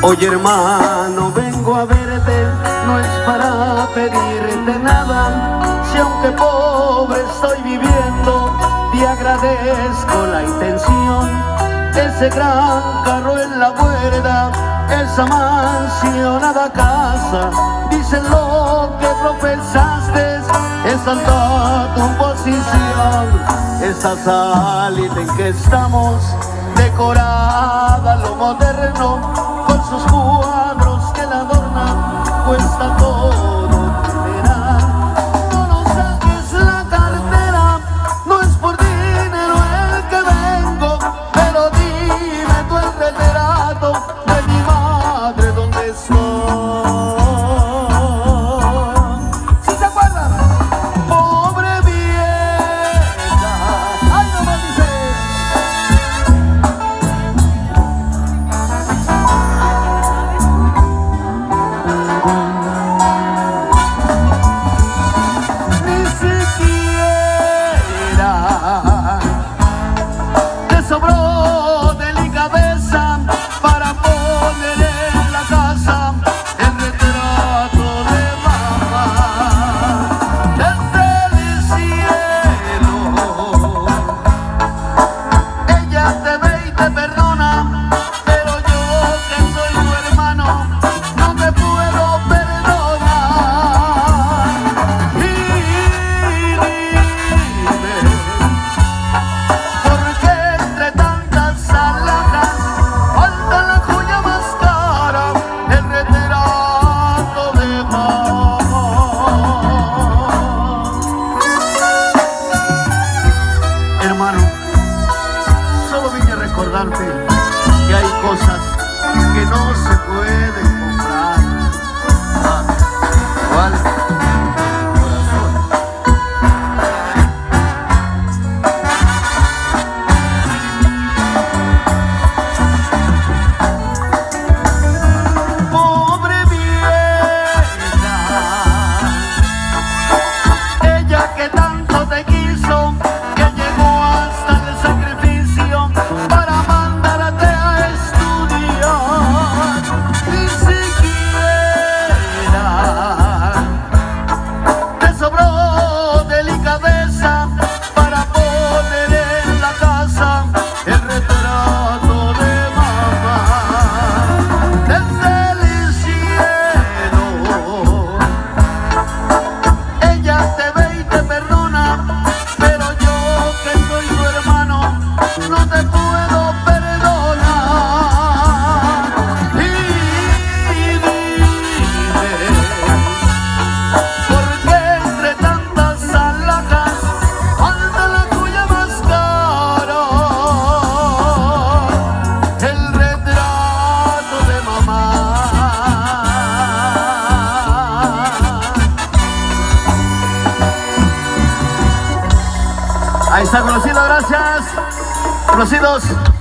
Oye hermano, vengo a verte, no es para pedirte nada. Si aunque pobre estoy viviendo, te agradezco la intención. Ese gran carro en la puerta, esa mansionada casa, dicen lo que profesaste, es tanta tu posición. Esa salita en que estamos, decorada lo moderno, con sus cuadros que la adornan, cuesta todo dineral. No nos saques la cartera, no es por dinero el que vengo, pero dime tú el retrato de mi madre, ¿dónde estoy? ¿Sí se acuerdan? Pobre vieja, ay no me dice. Ni siquiera te sobró delicadeza para poner en la casa el retrato de mamá. Desde el cielo ella te ve y te perdona, pero yo que soy tu hermano no te puedo perdonar. Y dime, ¿por qué entre tantas alhajas falta la joya más cara, el retrato de mamá? Hermano, solo vine a recordarte que hay cosas que no se pueden comprar. ¿Cuál? Corazón. Pobre vieja, ella que tanto te quiso, que llegó hasta el sacrificio para mandarte a estudiar. Ni siquiera te sobró delicadeza para poner en la casa el retrato de mamá. Desde el cielo ella te ve y te perdona, pero yo que soy tu hermano no te puedo perdonar. Y dime, ¿por qué entre tantas alhajas falta la tuya más cara, el retrato de mamá? Ahí está, conocido, gracias. Conocidos.